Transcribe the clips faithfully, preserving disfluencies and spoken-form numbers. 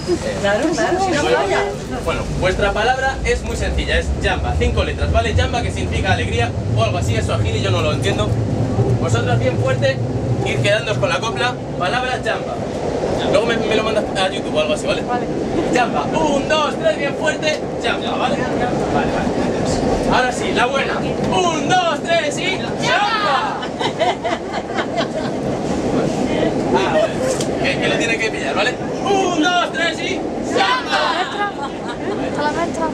Claro, claro, si no falla. Bueno, vuestra palabra es muy sencilla, es Jamba, cinco letras, ¿vale? Jamba, que significa alegría o algo así, es suajili, yo no lo entiendo. Vosotros bien fuerte, ir quedándoos con la copla, palabra Jamba. Luego me, me lo mandas a YouTube o algo así, ¿vale? Vale. Jamba, un, dos, tres, bien fuerte, Jamba, ¿vale? Vale, vale. Ahora sí, la buena. Un, dos, tres y Jamba. Ah, vale. Que, que lo tiene que pillar, ¿vale? Un, dos, tres y Jamba. A la maestra.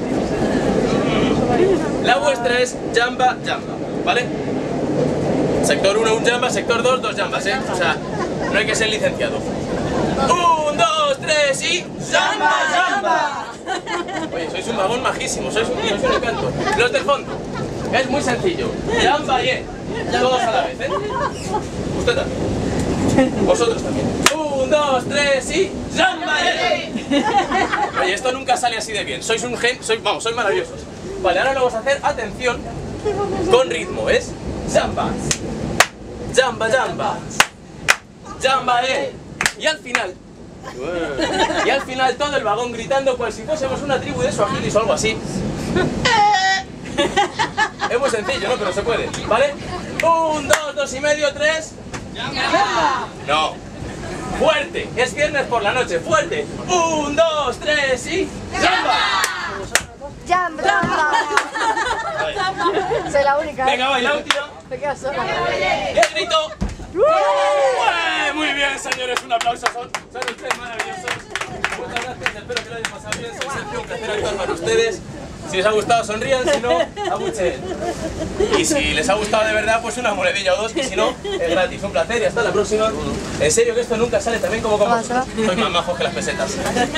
La vuestra es Jamba, Jamba, ¿vale? Sector uno, un Jamba, sector dos, dos Jambas, ¿eh? O sea, no hay que ser licenciado. Un, dos, tres y Jamba, Jamba. Oye, sois un vagón majísimo, sois un, sois un encanto. Los del fondo, es muy sencillo. Jamba, ye. Todos a la vez, ¿eh? Usted también. Vosotros también. Un, dos, tres y Jamba, ye. Oye, esto nunca sale así de bien. Sois un gen, sois, vamos, sois maravillosos. Vale, ahora lo vamos a hacer, atención, con ritmo, es Jamba. Jamba, Jamba. Jamba, eh. Y al final, y al final todo el vagón gritando cual si fuésemos una tribu de suajilis o algo así. Es muy sencillo, ¿no? Pero se puede, ¿vale? Un, dos, dos y medio, tres. No. Fuerte. Es viernes por la noche. Fuerte. Un, dos, tres y ¡Jamba! Jamba, Jamba. Soy la única. Venga, va, y la última. Me quedo sola. Y el grito. ¡Ué! Muy bien, señores, un aplauso. Son, son ustedes maravillosos. Muchas gracias, espero que lo hayan pasado bien. Soy Sergio, un placer actuar para ustedes. Si les ha gustado, sonrían, si no, abuchen. Y si les ha gustado de verdad, pues una monedilla o dos, y si no, es gratis. Un placer y hasta la próxima. En serio que esto nunca sale también como con vosotros. Soy más majos que las pesetas.